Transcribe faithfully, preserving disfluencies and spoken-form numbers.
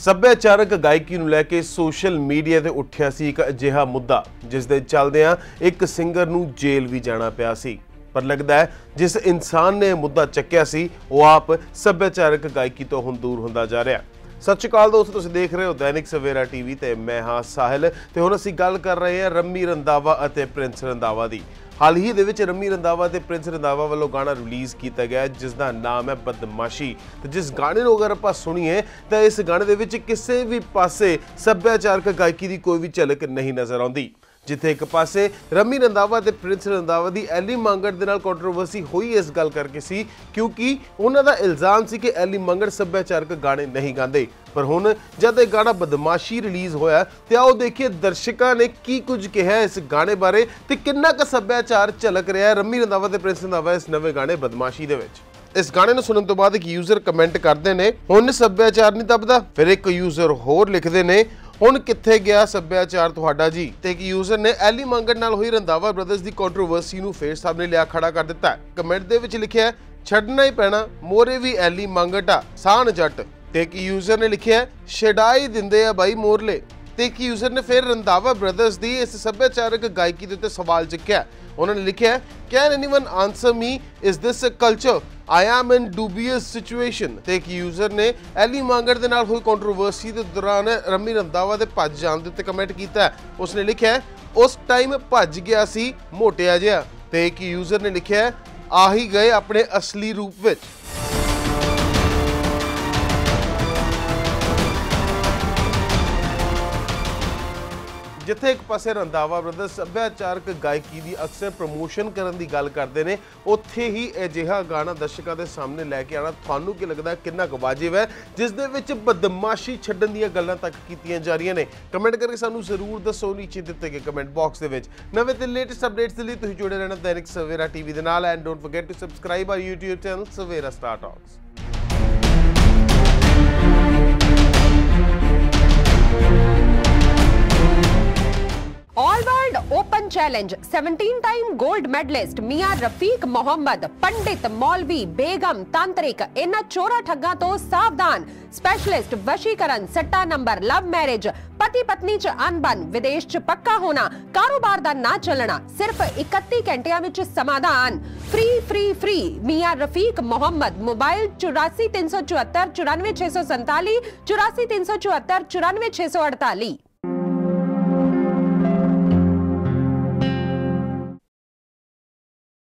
ਸੱਭਿਆਚਾਰਕ ਗਾਇਕੀ ਨੂੰ ਲੈ ਕੇ ਸੋਸ਼ਲ ਮੀਡੀਆ ਤੇ ਉੱਠਿਆ ਸੀ ਇੱਕ ਅਜਿਹਾ ਮੁੱਦਾ ਜਿਸ ਦੇ ਚੱਲਦਿਆਂ ਇੱਕ ਸਿੰਗਰ ਨੂੰ ਜੇਲ੍ਹ ਵੀ ਜਾਣਾ ਪਿਆ ਸੀ। ਪਰ ਲੱਗਦਾ ਹੈ ਜਿਸ ਇਨਸਾਨ ਨੇ ਮੁੱਦਾ ਚੱਕਿਆ ਸੀ ਉਹ ਆਪ ਸੱਭਿਆਚਾਰਕ ਗਾਇਕੀ ਤੋਂ ਹੁਣ ਦੂਰ ਹੁੰਦਾ ਜਾ ਰਿਹਾ। ਸਤਿ ਸ਼੍ਰੀ ਅਕਾਲ ਦੋਸਤੋ, ਤੁਸੀਂ ਦੇਖ ਰਹੇ ਹੋ ਦੈਨਿਕ ਸਵੇਰਾ ਟੀਵੀ ਤੇ ਮੈਂ ਹਾਂ ਸਾਹਿਲ ਤੇ ਹੁਣ ਅਸੀਂ ਗੱਲ ਕਰ ਰਹੇ ਹਾਂ ਰੰਮੀ ਰੰਧਾਵਾ ਅਤੇ ਪ੍ਰਿੰਸ ਰੰਧਾਵਾ ਦੀ। ਹਾਲ ਹੀ ਦੇ ਵਿੱਚ ਰੰਮੀ ਰੰਧਾਵਾ ਤੇ ਪ੍ਰਿੰਸ ਰੰਧਾਵਾ ਵੱਲੋਂ ਗਾਣਾ ਰਿਲੀਜ਼ ਕੀਤਾ ਗਿਆ ਜਿਸ ਦਾ ਨਾਮ ਹੈ ਬਦਮਾਸ਼ੀ। ਤੇ ਜਿਸ ਗਾਣੇ ਨੂੰ ਅਗਰ ਆਪਾਂ ਸੁਣੀਏ ਤਾਂ ਇਸ ਗਾਣੇ ਦੇ ਵਿੱਚ ਕਿਸੇ ਵੀ ਪਾਸੇ ਸੱਭਿਆਚਾਰਕ ਗਾਇਕੀ ਦੀ ਕੋਈ ਵੀ ਝਲਕ ਨਹੀਂ ਨਜ਼ਰ ਆਉਂਦੀ। ਜਿੱਥੇ ਇੱਕ ਪਾਸੇ ਰੰਮੀ ਰੰਧਾਵਾ ਤੇ ਪ੍ਰਿੰਸ ਰੰਧਾਵਾ ਦੀ ਐਲੀ ਮੰਗੜ ਦੇ ਨਾਲ ਕੰਟਰੋਵਰਸੀ ਹੋਈ ਇਸ ਗੱਲ ਕਰਕੇ ਸੀ ਕਿਉਂਕਿ ਉਹਨਾਂ ਦਾ ਇਲਜ਼ਾਮ ਸੀ ਕਿ ਐਲੀ ਮੰਗੜ ਸੱਭਿਆਚਾਰਕ ਗਾਣੇ ਨਹੀਂ ਗਾਉਂਦੇ। ਪਰ ਹੁਣ ਜਦ ਇਹ ਗਾਣਾ ਬਦਮਾਸ਼ੀ ਰਿਲੀਜ਼ ਹੋਇਆ ਤੇ ਆਓ ਦੇਖੀਏ ਦਰਸ਼ਕਾਂ ਨੇ ਕੀ ਕੁਝ ਕਿਹਾ ਇਸ ਗਾਣੇ ਬਾਰੇ ਤੇ ਕਿੰਨਾ ਕੁ ਸੱਭਿਆਚਾਰ ਝਲਕ ਰਿਹਾ ਹੈ ਰੰਮੀ ਰੰਧਾਵਾ ਤੇ ਪ੍ਰਿੰਸ ਰੰਧਾਵਾ ਇਸ ਨਵੇਂ ਗਾਣੇ ਬਦਮਾਸ਼ੀ ਦੇ ਵਿੱਚ। ਇਸ ਗਾਣੇ ਨੂੰ ਸੁਣਨ ਤੋਂ ਬਾਅਦ ਇੱਕ ਯੂਜ਼ਰ ਕਮੈਂਟ ਕਰਦੇ ਨੇ ਹੁਣ ਸੱਭਿਆਚਾਰ ਨਹੀਂ ਦੱਬਦਾ। ਫਿਰ ਇੱਕ ਯੂਜ਼ਰ ਹੋਰ ਲਿਖਦੇ ਨੇ ਹੁਣ ਕਿੱਥੇ ਗਿਆ ਸੱਭਿਆਚਾਰ ਤੁਹਾਡਾ ਜੀ। ਤੇ ਇੱਕ ਯੂਜ਼ਰ ਨੇ ਐਲੀ ਮੰਗੜ ਨਾਲ ਹੋਈ ਰੰਧਾਵਾ ਬ੍ਰਦਰਸ ਦੀ ਕੰਟਰੋਵਰਸੀ ਨੂੰ ਫੇਰ ਸਾਹਮਣੇ ਲਿਆ ਖੜਾ ਕਰ ਦਿੱਤਾ। ਕਮੈਂਟ ਦੇ ਵਿੱਚ ਲਿਖਿਆ ਛੱਡਣਾ ਹੀ ਪੈਣਾ ਮੋਰੇ ਵੀ ਐਲੀ ਮੰਗੜ ਆ ਸਾਨ ਜੱਟ। ਤੇ ਇੱਕ ਯੂਜ਼ਰ ਨੇ ਲਿਖਿਆ ਛਡਾਈ ਦਿੰਦੇ ਆ ਬਾਈ ਮੋਰਲੇ। ਤੇ ਇੱਕ ਯੂਜ਼ਰ ਨੇ ਫਿਰ ਰੰਧਾਵਾ ਬ੍ਰਦਰਸ ਦੀ ਇਸ ਸੱਭਿਆਚਾਰਕ ਗਾਇਕੀ ਦੇ ਉੱਤੇ ਸਵਾਲ ਚੁੱਕਿਆ। ਉਹਨਾਂ ਨੇ ਲਿਖਿਆ can anyone answer me is this a culture I am in dubious situation। ਤੇ ਇੱਕ ਯੂਜ਼ਰ ਨੇ ਐਲੀ ਮੰਗੜ ਦੇ ਨਾਲ ਹੋਈ ਕੰਟਰੋਵਰਸੀ ਦੇ ਦੌਰਾਨ ਰੰਮੀ ਰੰਧਾਵਾ ਦੇ ਭੱਜ ਜਾਣ ਦੇ ਉੱਤੇ ਕਮੈਂਟ ਕੀਤਾ। ਉਸਨੇ ਲਿਖਿਆ ਉਸ ਟਾਈਮ ਭੱਜ ਗਿਆ ਸੀ ਮੋਟਿਆ ਜਿਹਾ। ਤੇ ਇੱਕ ਯੂਜ਼ਰ ਨੇ ਲਿਖਿਆ ਆ ਹੀ ਗਏ ਆਪਣੇ ਅਸਲੀ ਰੂਪ ਵਿੱਚ। ਜਿੱਥੇ ਇੱਕ ਪਾਸੇ ਰੰਧਾਵਾ ਬ੍ਰਦਰਸ ਸੱਭਿਆਚਾਰਕ ਗਾਇਕੀ ਦੀ ਅਕਸਰ ਪ੍ਰਮੋਸ਼ਨ ਕਰਨ ਦੀ ਗੱਲ ਕਰਦੇ ਨੇ ਉੱਥੇ ਹੀ ਅਜਿਹਾ ਗਾਣਾ ਦਰਸ਼ਕਾਂ ਦੇ ਸਾਹਮਣੇ ਲੈ ਕੇ ਆਣਾ ਤੁਹਾਨੂੰ ਕੀ ਲੱਗਦਾ ਕਿੰਨਾ ਕੁ ਵਾਜਿਬ ਹੈ ਜਿਸ ਦੇ ਵਿੱਚ ਬਦਮਾਸ਼ੀ ਛੱਡਣ ਦੀਆਂ ਗੱਲਾਂ ਤੱਕ ਕੀਤੀਆਂ ਜਾ ਰਹੀਆਂ ਨੇ। ਕਮੈਂਟ ਕਰਕੇ ਸਾਨੂੰ ਜ਼ਰੂਰ ਦੱਸੋ ਨੀਚੇ ਦਿੱਤੇ ਗਏ ਕਮੈਂਟ ਬਾਕਸ ਦੇ ਵਿੱਚ। ਨਵੇਂ ਤੇ ਲੇਟੈਸਟ ਅਪਡੇਟਸ ਦੇ ਲਈ ਤੁਸੀਂ ਜੁੜੇ ਰਹਿਣਾ ਦੈਨਿਕ ਸਵੇਰਾ ਟੀਵੀ ਦੇ ਨਾਲ and don't forget to subscribe our YouTube channel Savera star talks. All world open challenge seventeen time gold medalist Miyan Rafiq Mohammad पंडित मौलवी बेगम तांत्रिक इन्हां चोरा ठग्गां तो सावधान। स्पेशलिस्ट वशीकरण सट्टा नंबर लव मैरिज पति पत्नी च अनबन विदेश च पक्का होना कारोबार दा ना चलना सिर्फ इकत्ती घंटियां विच समाधान। Free free free Miyan Rafiq Mohammad mobile चौरासी तीन सौ चौहत्तर चौरानवे छे सौ संताली चौरासी तीन सौ चौहत्तर चौरानवे छे सौ अड़ताली।